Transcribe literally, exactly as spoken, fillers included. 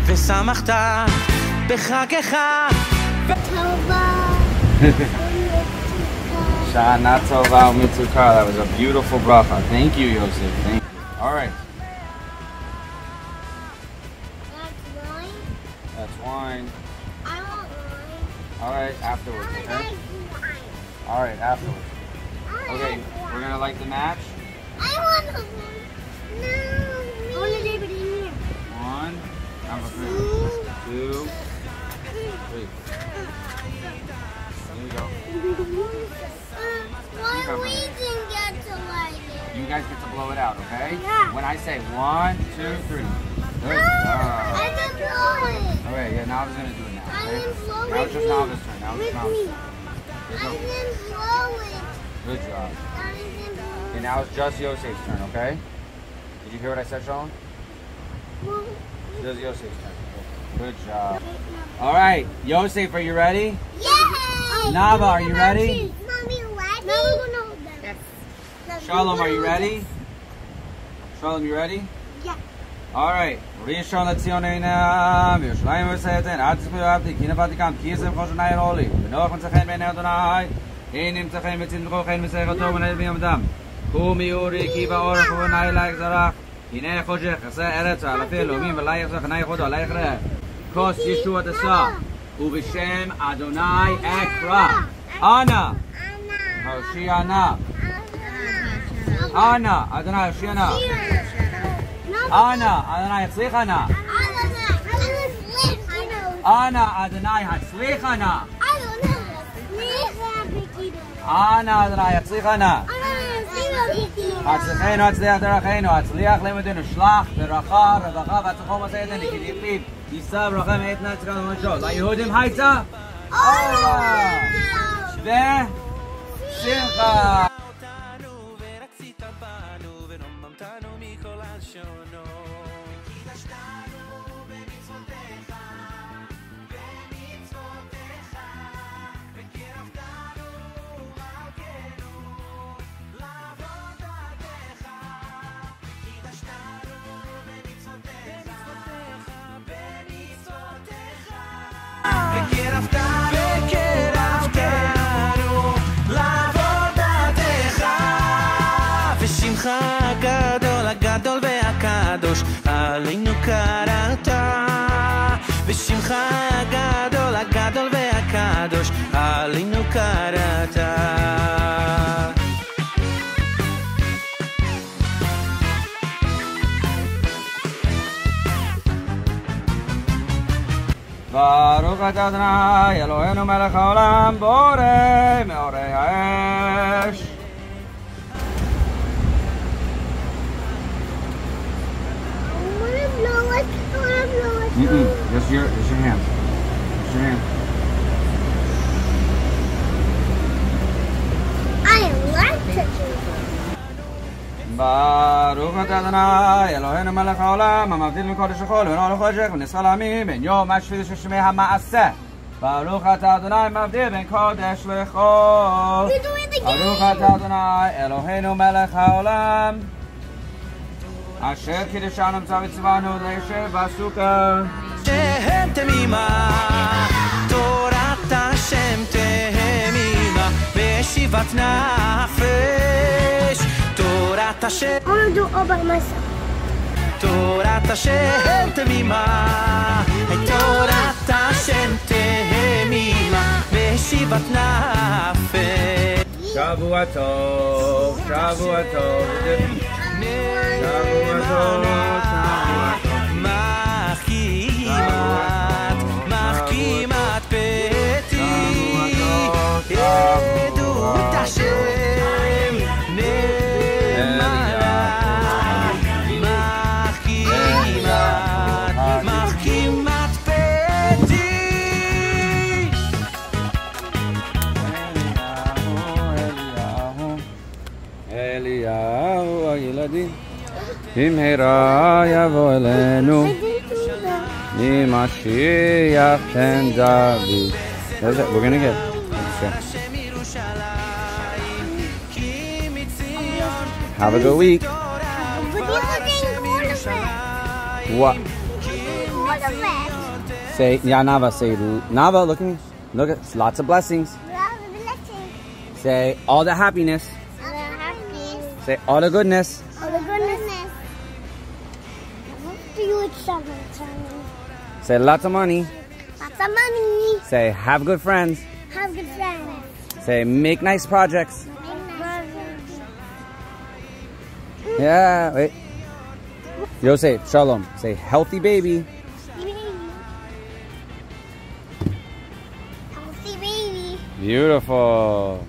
ושמחת בחגך Shana Tova Mitzukah. That was a beautiful bracha. Thank you, Yosef. Thank you. All right. That's wine. That's wine. I want wine. All right, afterwards, I okay? like wine. All right, afterwards. I Okay, like wine. we're gonna light the match. I want a wine. No. I want to dip it in here. One, number three, two, three. There you go. Uh, why we didn't get to light it? You guys get to blow it out, okay? Yeah. When I say one, two, three. Good Ah, I job. didn't blow it. Okay, yeah, Nava's gonna do it now, I okay? didn't blow Now it. it's just Nava's turn. Now it's With Nava's me. turn. Here you I go. didn't blow it. Good job. I didn't blow Okay, now it's just Yosef's turn, okay? Did you hear what I said, Shalom? it. Just Yosef's turn. Good job. All right, Yosef, are you ready? Yay! Nava, are you ready? Mommy, ready? No, we're gonna hold them. Yes. Shalom, are you ready? Shalom, you ready? Yeah. All right. Rishon letzionena, v'Yerushalayim v'Seiten, ad tzipui avti, ki nevatikam, ki yisem Hoshana Rabba, v'noach mitzachen b'nei Adonai, hinim tzachen v'tzimtcho chen v'seichato v'nei b'yamdam, hu mi'uri ki ba'orach v'nai laik zarach, hinei choshech, chaseh eretz, alafei elomim v'lai yachzach, hanai chodo, alai chreh, kos Yeshua tesah, u'b'shem Adonai ekra, Ana, Hoshana, Ana, Adonai Hoshana, Ana, Adonai Hatzlichana. Ana, Adonai Hatzlichana. Ana, Adonai Hatzlichana. Hatzlichenu, Hatzliach Derachenu, Hatzliach Lemedenu, Shlach, Beracha, Revacha, Vatzachom Hatzlichenu, Nikidikliv, Yisa, Brachem, Eitna, Tzikad, Mashot. LaYehudim Haitza? Ora! Shveh, Simcha. הגדול הגדול והקדוש עלינו קראת בשמך הגדול הגדול והקדוש עלינו קראת ברוך אתה אדוני אלוהינו מלך העולם בורא מאורי האש. Mm-mm. Just your, just your hand. Just your hand. I like touching ברוך אתה אדוני אלוהינו מלך העולם המבדיל בין קודש לחול ובין אור לחושך ונשכר לעמים בין יום השביעי של שמי המעשה. ברוך אתה אדוני מבדיל בין קודש לחול. ברוך אתה אדוני אלוהינו מלך העולם אשר קידשנו מצווה וציוונו לישב בסוכה. שם תמימה תורת השם תמימה ושיבת נפש תורת השם I want to do all by myself. תורת השם תמימה תורת השם תמימה ושיבת נפש שבוע טוב, שבוע טוב, שבוע טוב, שבוע טוב. מחכימת, מחכימת פתי עדות השם נאמנה מחכימת, מחכימת פתי אליהו הילדים במהרה יבוא אלינו ממשיח בן דוד. That's it. We're gonna get it. Have a good week. What? all the best. Say, yeah, Nava, say, Nava, look at me. Look at, lots of blessings. Love and blessings. Say, all the happiness. All the happiness. Say, all the goodness. All the goodness. I want to do it sometime. Say, lots of money. Lots of money. Say, have good friends. Have good friends. Say, make nice projects. Make nice. Yeah, wait. Yosef, Shalom. Say, healthy baby. Healthy baby. Beautiful.